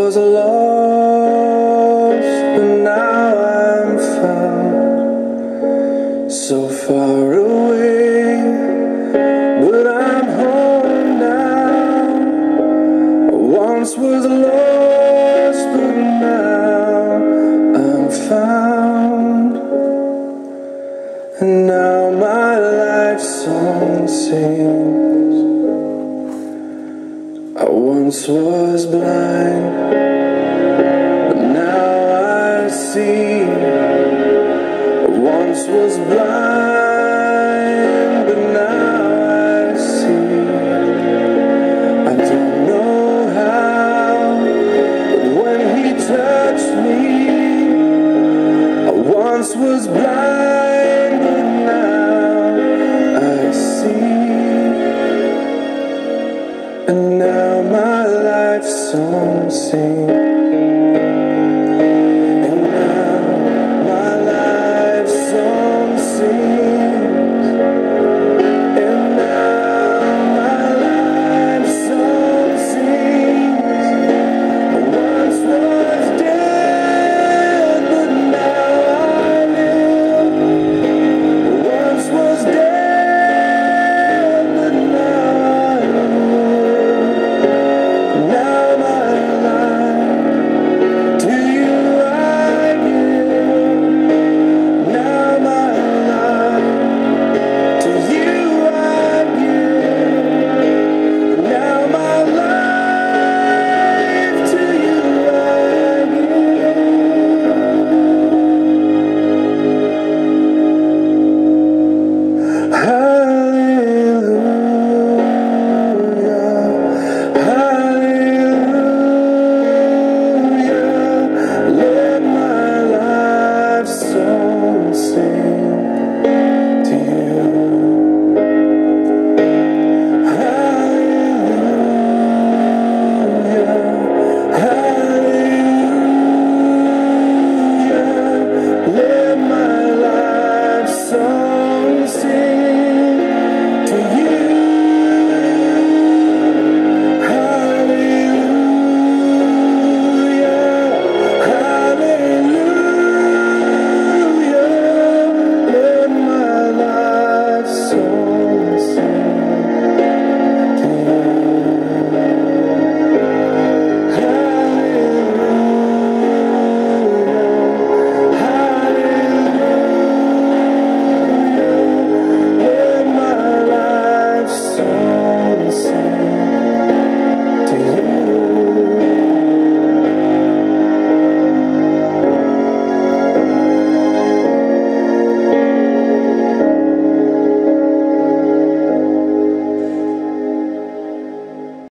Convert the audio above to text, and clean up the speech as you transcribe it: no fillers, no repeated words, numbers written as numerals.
was lost, but now I'm found. So far away, but I'm home now. I once was lost, but now I'm found. And now my life song sings. I once was blind, but now I see. I once was blind, but now I see. I don't know how, but when he touched me, I once was blind, but now I see. And now my life song sings.